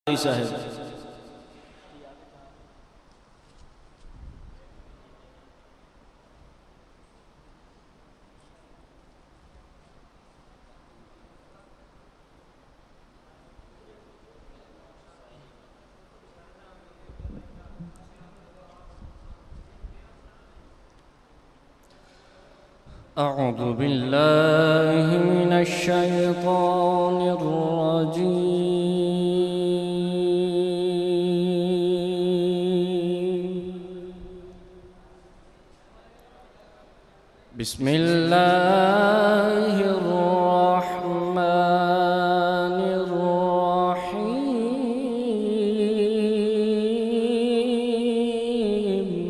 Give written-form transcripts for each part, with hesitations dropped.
साहब أعوذ बिल्लाहि मिनश शैतानिर रजीम बिस्मिल्लाहिर रहमानिर रहीम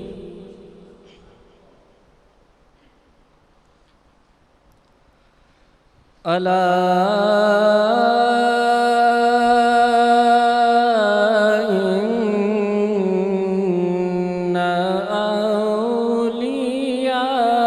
अला इन्ना औलिया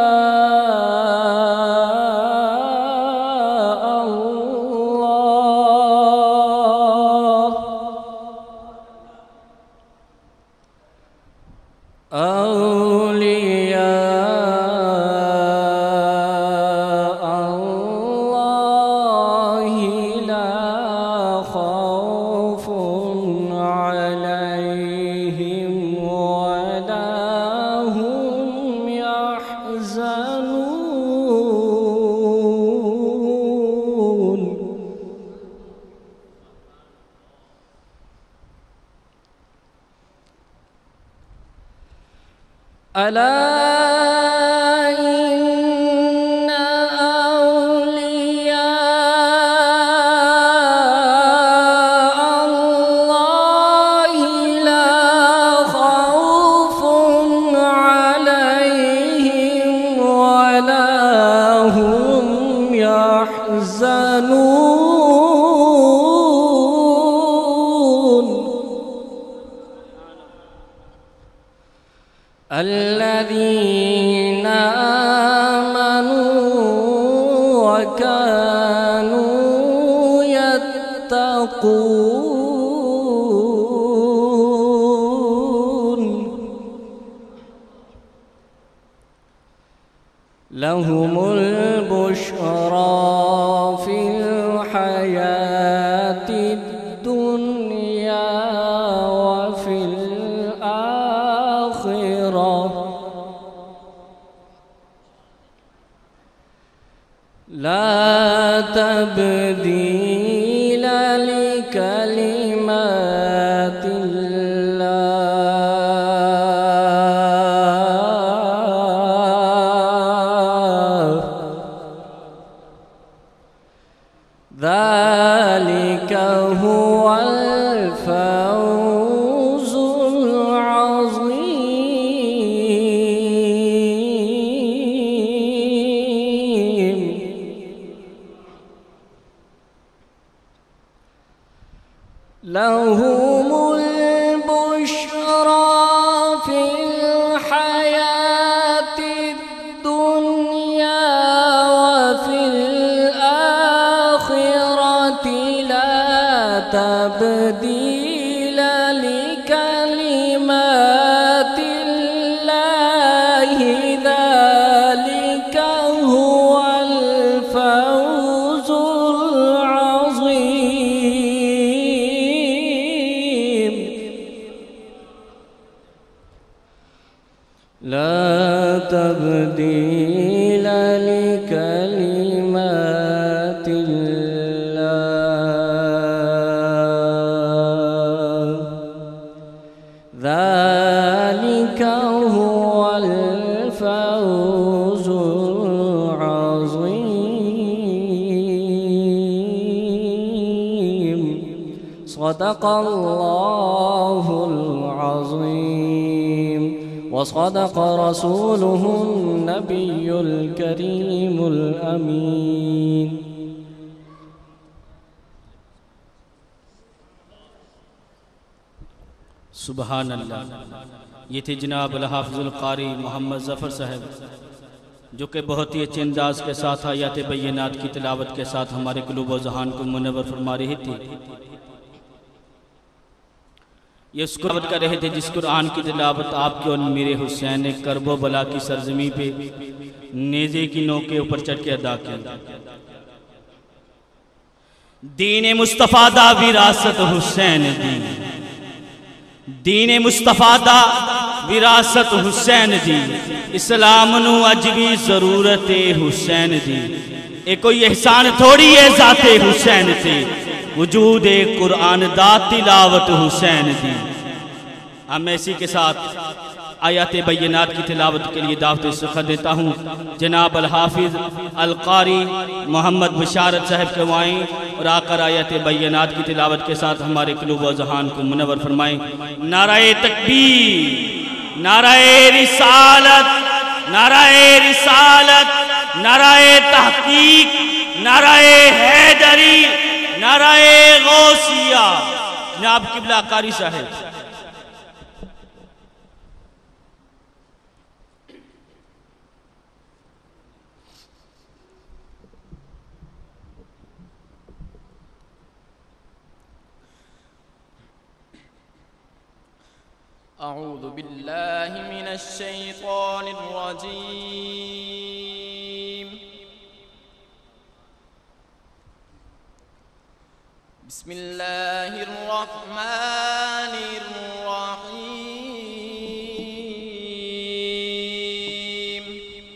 अला इन्ना औलिया अल्लाहि ला खौफुन अलैहिम वला हुम यहज़नून الذين آمنوا وكانوا يتقون لهم البشرى في الحياة الدنيا وفي لا تبديل لكلمات الله ذلك هو الفوز العظيم لهم البشرى في الحياة الدنيا وفي الآخرة لا تبديل لكلمات الله ذلك هو الفوز العظيم لا تبديل لكلمات الله ذلك هو الفوز العظيم صدق الله العظيم وصدق رسوله النبي الكريم الأمين सुबहान अल्लाह। ये थे जनाब हाफिजुल कारी मोहम्मद ज़फ़र साहब जो कि बहुत ही अच्छे अंदाज के साथ आयात बैयनात की तिलावत के साथ हमारे क़ुलूब व ज़हान को मुनव्वर फरमा रही थी। ये उस कुरान कर रहे थे जिस कुरान की तिलावत आपके और मेरे हुसैन ने करबो बला की सरजमी पे नेज़े की नोक के ऊपर चढ़ के अदा किया। दीन मुस्तफ़ा दा विरासत हुसैन दी, दीन मुस्तफ़ा दा विरासत हुसैन दी, इस्लाम नू अज भी जरूरत है हुसैन दी। ए कोई एहसान थोड़ी है जाते हुसैन से, वजूद कुरान दा तिलावत हुसैन दी। अब मैं इसी के साथ आयत बैयनात की तिलावत के लिए दावत सुखा देता हूँ। जनाब अल हाफिज अल कारी मोहम्मद बशारत साहब के वाई और आकर आयत बैयनात की तिलावत के साथ हमारे क़ुलूब व ज़हान को मुनव्वर फरमाएं। नाराए तकबीर, नाराए रिसालत, नाराए रिसालत, नाराए तहकीक, नाराए हैदरी, नाराए गौसिया। जनाब किबला कारी साहब। अऊज़ु बिल्लाहि मिनश शैतानिर रजीम। बिस्मिल्लाहिर रहमानिर रहीम।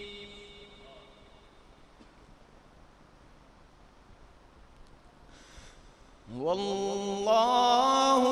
वल्लाहु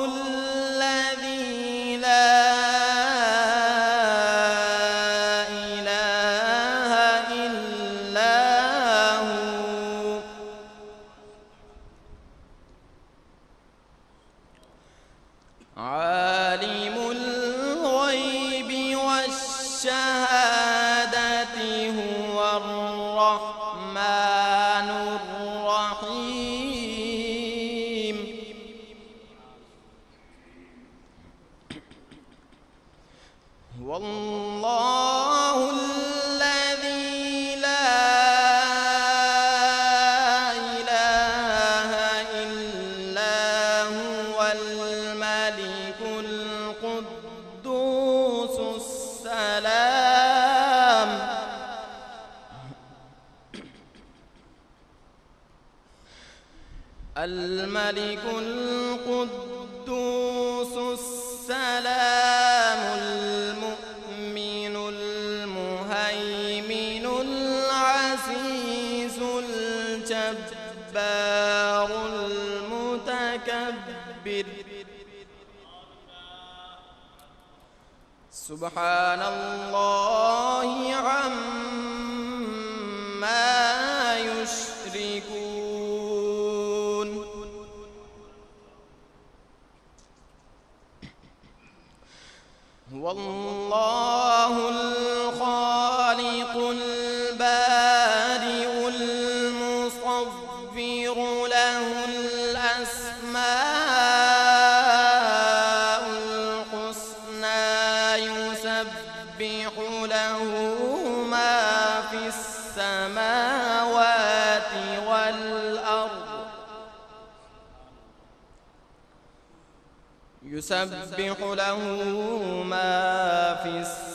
الملك القدوس السلام المؤمن المهيمن العزيز الجبار المتكبر سبحان الله عما يشركون والله الخالق البارئ المصور له الأسماء الحسنى يسبح له ما في السماوات والأرض يسبح له ما في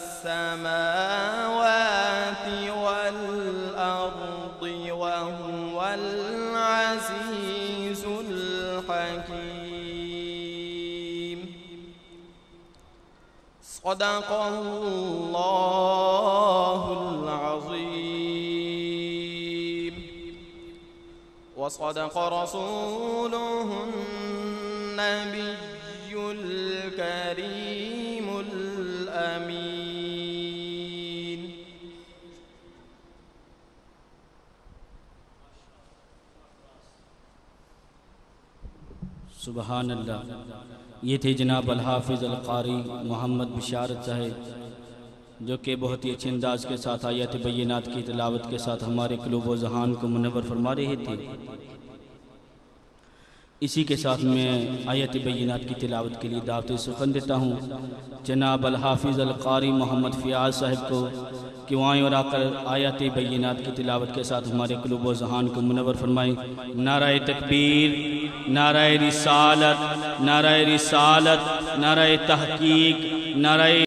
السماوات والأرض وهو العزيز الحكيم صدق الله العظيم وصدق رسوله النبي الكريم الأمين सुबहान अल्लाह। ये थे जनाब अल हाफिज़ अल कारी मोहम्मद बशारत साहब, जो कि बहुत ही अच्छे अंदाज के साथ आयत बैयनात की तिलावत के साथ हमारे क़ुलूब व ज़हान को मुनव्वर फरमा रहे थे। इसी के साथ मैं आयत बैयिनात की तिलावत के लिए दावत सुखन देता हूँ जनाब अल हाफिज़ अल कारी मोहम्मद फ़ियाज़ साहब को कि वहाँ और आकर आयत बैयिनात की तिलावत के साथ हमारे क़ुलूब व ज़हान को मुनव्वर फरमाएँ। नाराए तकबीर, नाराए रिसालत, नाराए रिसालत, नाराए तहक़ीक़, नाराए